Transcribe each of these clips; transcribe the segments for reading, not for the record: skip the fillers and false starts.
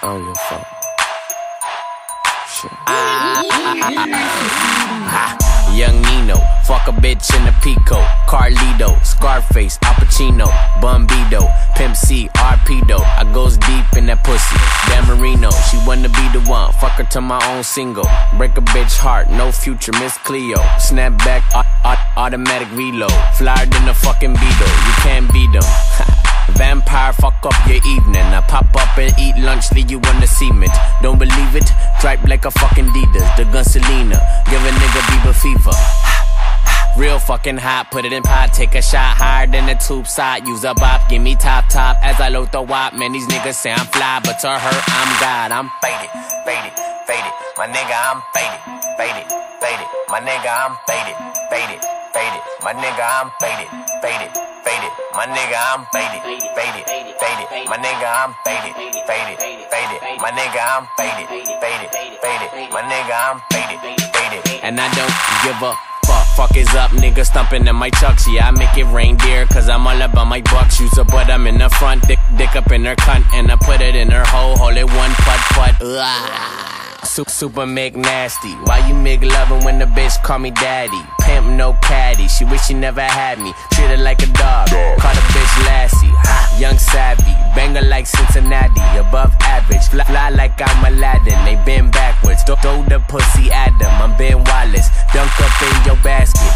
I don't give a fuck. Shit. Young Nino, fuck a bitch in a Pico, Carlito, Scarface, Al Pacino, Bumbido, Pimp C, Arpedo. I goes deep in that pussy. Dan Marino, she wanna be the one. Fuck her to my own single. Break a bitch heart, no future, Miss Cleo. Snap back, automatic reload. Flyer than a fucking Beetle. You can't beat them. Vampire, fuck up your evening. I pop up and eat lunch, leave you on the cement. Don't believe it? Dripe like a fucking Adidas. The gun Selena, give a nigga Bieber fever. Real fucking hot, put it in pot, take a shot higher than the tube side. Use a bop, give me top as I load the wop. Man, these niggas say I'm fly, but to her, I'm God. I'm faded, faded, faded. My nigga, I'm faded, faded, faded. My nigga, I'm faded, faded, faded. My nigga, I'm faded, faded, faded. My nigga, I'm faded, faded, faded. My nigga, I'm faded, faded, faded. My nigga, I'm faded, faded, faded. My nigga, I'm faded, faded. And I don't give a fuck is up, nigga stumping in my chucks. Yeah, I make it reindeer, cause I'm all about my bucks. Use a butt, I'm in the front, dick up in her cunt. And I put it in her hole, hold it one putt. Super McNasty. Why you McLovin' when the bitch call me daddy? Pimp no caddy, she wish she never had me. Treat her like a dog, call the bitch Lassie. Young savvy, banger like Cincinnati. Above average, fly like I'm Aladdin. They bend backwards, throw the pussy at them. I'm Ben Wallace, dunk up in your basket.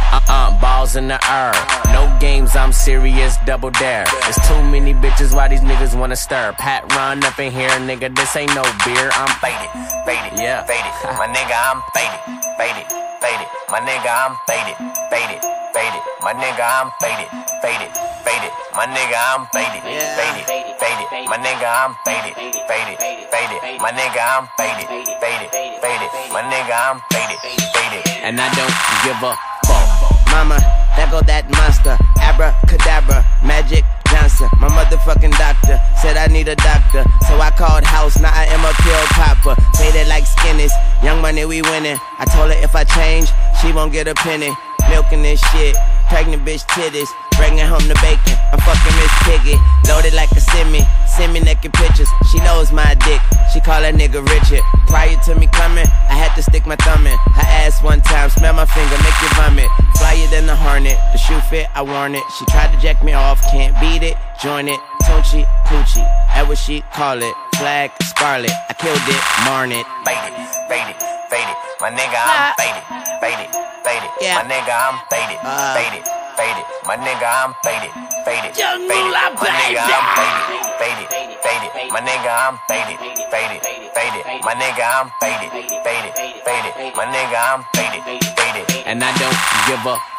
Balls in the air. No games, I'm serious, double dare. There's too many bitches, why these niggas wanna stir? Pat run up in here, nigga, this ain't no beer. I'm faded, faded, yeah, faded. My nigga, I'm faded, faded, faded. My nigga, I'm faded, faded, faded. My nigga, I'm faded, faded, faded. My nigga, I'm faded, faded, faded. My nigga, I'm faded, faded, faded. My nigga, I'm faded, faded, faded. My nigga, I'm faded, faded. And I don't give a fuck. Mama, there go that monster. Abracadabra, Magic Johnson. My motherfucking doctor said I need a doctor, so I called house, now I am a pill popper. Faded like skinnies, young money we winning. I told her if I change, she won't get a penny. Milking this shit, pregnant bitch titties, bringing home the bacon. I'm fucking Miss Piggy, loaded like a send me naked pictures. She knows my dick, she call that nigga Richard. Prior to me coming, I had to stick my thumb in her ass one time, smell my finger, make you vomit. Flyer than the Hornet, the shoe fit, I worn it. She tried to jack me off, can't beat it, join it. Tunchi, Coochie, that what she call it. Flag, scarlet, I killed it, marn it. Faded, faded, faded. My nigga, I'm faded, faded, faded. My nigga, I'm faded, faded, faded. My nigga, I'm faded, faded, faded. My nigga, I'm faded, faded, faded. My nigga, I'm faded, faded, faded. My nigga, I'm faded, faded, faded. My nigga, I'm faded, faded. And I don't give a